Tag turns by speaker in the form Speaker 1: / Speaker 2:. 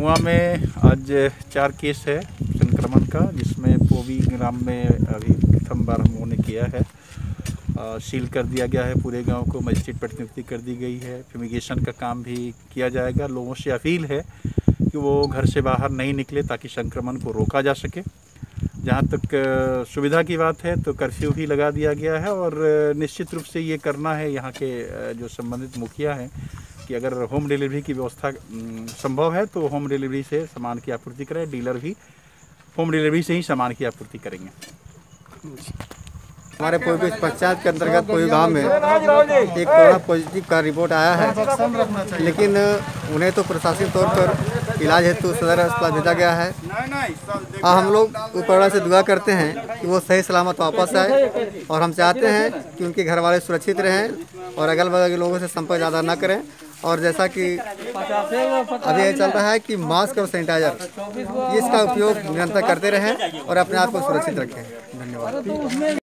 Speaker 1: महुआ में आज 4 केस है संक्रमण का, जिसमें पोवी ग्राम में अभी प्रथम बार हम लोगों ने किया है। सील कर दिया गया है पूरे गांव को, मजिस्ट्रेट प्रतिनियुक्ति कर दी गई है, फ्यूमिगेशन का काम भी किया जाएगा। लोगों से अपील है कि वो घर से बाहर नहीं निकले ताकि संक्रमण को रोका जा सके। जहाँ तक सुविधा की बात है तो कर्फ्यू भी लगा दिया गया है और निश्चित रूप से ये करना है यहाँ के जो संबंधित मुखिया हैं कि अगर होम डिलीवरी की व्यवस्था संभव है तो होम डिलीवरी से सामान की आपूर्ति करें। डीलर भी होम डिलीवरी से ही सामान की आपूर्ति करेंगे।
Speaker 2: हमारे पोई पंचायत के अंतर्गत पोई गांव में एक कोरोना पॉजिटिव का रिपोर्ट आया है, लेकिन उन्हें तो प्रशासनिक तौर पर इलाज हेतु सदर अस्पताल भेजा गया है। हम लोग ऊपर से दुआ करते हैं कि वो सही सलामत वापस आए और हम चाहते हैं कि उनके घर वाले सुरक्षित रहें और अगल बगल के लोगों से संपर्क ज़्यादा न करें। और जैसा कि अभी ये चल रहा है कि मास्क और सैनिटाइजर इसका उपयोग निरंतर करते रहें और अपने आप को सुरक्षित रखें। धन्यवाद।